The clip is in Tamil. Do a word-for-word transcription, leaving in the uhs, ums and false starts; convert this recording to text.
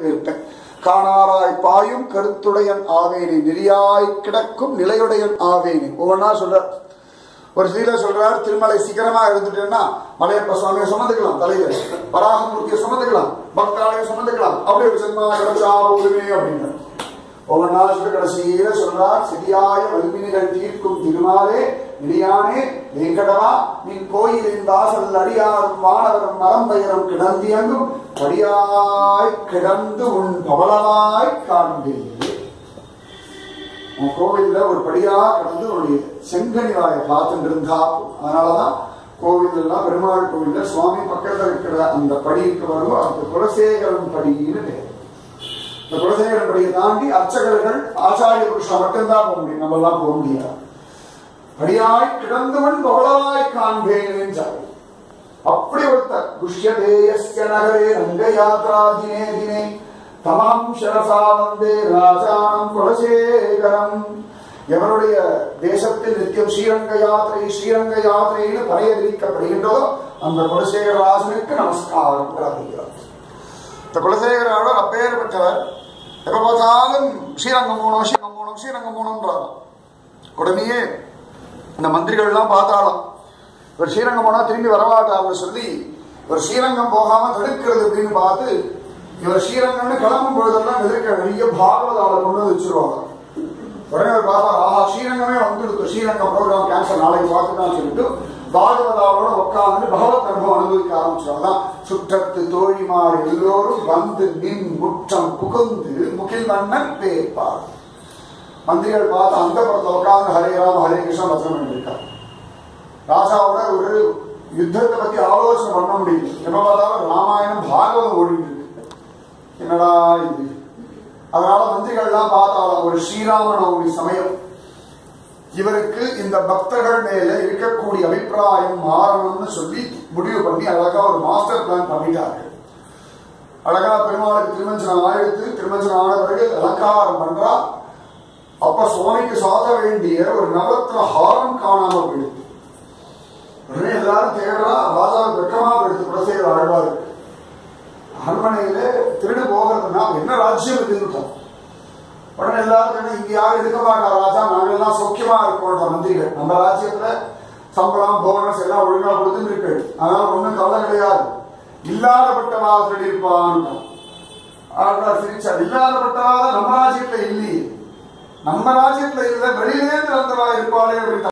காணாராய் பாயும் கருத்துடையன் ஆவேனி நெறியாய் கிடக்கும் நிலையுடையன் ஆவேனி. ஒவ்வொன்னா சொல்ற ஒரு ஸ்ரீல சொல்றார், திருமலை சிகரமா இருந்துட்டேன்னா மலையப்ப சுவாமியை சுமந்துக்கலாம், தலைவர் வராகமூர்த்தியை சுமந்துக்கலாம், பக்தாலயம் சுமந்துக்கலாம், அப்படி ஒரு ஜென்மா கிடைச்சா போதுமே அப்படின்னு ஒவ்வொன்னா சொல்ல கடைசியில சொல்றார், சிறியாய வல்வினிகள் தீர்க்கும் திருமாலே நெறியானே வேங்கடவா நின் கோயிலின் வாசல் அடியாரும் வானவரும் மரம்பயரும் கிடந்தியங்கும் படியாய் கிடந்து உன் பவளவாய் காண்பேன். உன் கோவில்ல ஒரு படியா கிடந்து உன்னுடைய செங்கனி வாயை பார்த்துட்டு இருந்தா. அதனாலதான் கோவில் எல்லாம் பெருமாள் கோவில்ல சுவாமி பக்கத்துல இருக்கிற அந்த படிக்கு வரும் அந்த குலசேகரன் படின்னு பேர். இந்த குலசேகரன் படியை தாண்டி அர்ச்சகர்கள் ஆச்சாரிய புருஷன் மட்டும்தான் போக முடியும், நம்ம எல்லாம் போக முடியாது. படியாய் கிடந்தவன் பவளவாய் காண்பேன் என்றார். அப்படி ஒருத்தர் குஷ்யதேயஸ்ய நகரே ரங்க யாத்ரா தினே தினே தமாம் ஷரசா வந்தே ராஜானம் குலசேகரம். எவருடைய தேசத்தில் நித்தியம் ஸ்ரீரங்க யாத்திரை ஸ்ரீரங்க யாத்திரைன்னு பறையறிவிக்கப்படுகின்றதோ அந்த குலசேகர ராசனுக்கு நமஸ்காரம் பிரார்த்திக்கிறார். இந்த குலசேகராளர் அப்பேற்பட்டவர். எப்ப பார்த்தாலும் ஸ்ரீரங்கம் போனோம் ஸ்ரீரங்கம் போனோம் ஸ்ரீரங்கம் போனோம்ன்றார். உடனேயே இந்த மந்திரிகள் எல்லாம் பார்த்தாலும் இவர் ஸ்ரீரங்கம் போனா திரும்பி வரமாட்டார்னு சொல்லி இவர் ஸ்ரீரங்கம் போகாம தடுக்கிறது அப்படின்னு பார்த்து இவர் ஸ்ரீரங்கம்னு கிளம்பும் பொழுதெல்லாம் எதிர்க்க நிறைய பாகவதாவை கொண்டு வந்து வச்சிருவாங்க. உடனே அவர் பார்த்தா, ஆஹா ஸ்ரீரங்கமே வந்துடுது, ஸ்ரீரங்கம் ப்ரோக்ராம் கேன்சல் நாளைக்கு பார்த்துதான் சொல்லிட்டு பாகவதாவோட உட்கார்ந்து பகவத் அனுபவம் அனுபவிக்க ஆரம்பிச்சாங்க. சுற்றத்து தோழிமார் எல்லோரும் வந்து நின் முற்றம் புகுந்து முகில் மன்னன் பேர்ப்பார். மந்திரிகள் பார்த்து அந்த படத்தை உட்கார்ந்து ஹரே ராம ஹரே கிருஷ்ண வசனம் பண்ணிருக்காங்க. ராஜாவோட ஒரு யுத்தத்தை பத்தி ஆலோசனை பண்ண முடியல. எப்ப பார்த்தாலும் ராமாயணம் பாகவதம் ஓடிட்டு இருக்கு. என்னடா இது? அதனால மந்திரிகள் எல்லாம் பார்த்தாலும் ஒரு ஸ்ரீராமநவமி சமயம் இவருக்கு இந்த பக்தர்கள் மேல இருக்கக்கூடிய அபிப்பிராயம் மாறணும்னு சொல்லி முடிவு பண்ணி அழகா ஒரு மாஸ்டர் பிளான் பண்ணிட்டார்கள். அழகா பெருமாளுக்கு திருமஞ்சனம் ஆயிடுத்து. திருமஞ்சனம் ஆன பிறகு அலங்காரம் பண்றா. அப்ப சுவாமிக்கு சாத்த வேண்டிய ஒரு நவரத்ன ஹாரம் காணாம போயிடுது. உடனே எல்லாரும் தேடுறா. ராஜாவுக்கு வெக்கமா போயிடுது. குலசேகர ஆழ்வாரு அரண்மனையில திருடு போகிறதுனா என்ன ராஜ்யம் இதுன்னு. உடனே எல்லாரும் இங்க யாரும் எடுக்க மாட்டா ராஜா, நாங்க எல்லாம் சௌக்கியமா இருக்கோம் மந்திரிகள், நம்ம ராஜ்யத்துல சம்பளம் போனஸ் எல்லாம் ஒழுங்கா கொடுத்துன்னு இருக்கு, அதனால ஒண்ணும் கவலை கிடையாது, இல்லாதப்பட்டவா திருடி இருப்பான்னு சிரிச்சா. இல்லாதப்பட்டவா நம்ம ராஜ்யத்துல இல்லையே, நம்ம ராஜ்யத்துல இல்ல வெளியிலே வந்தவா இருப்பாளே அப்படின்னு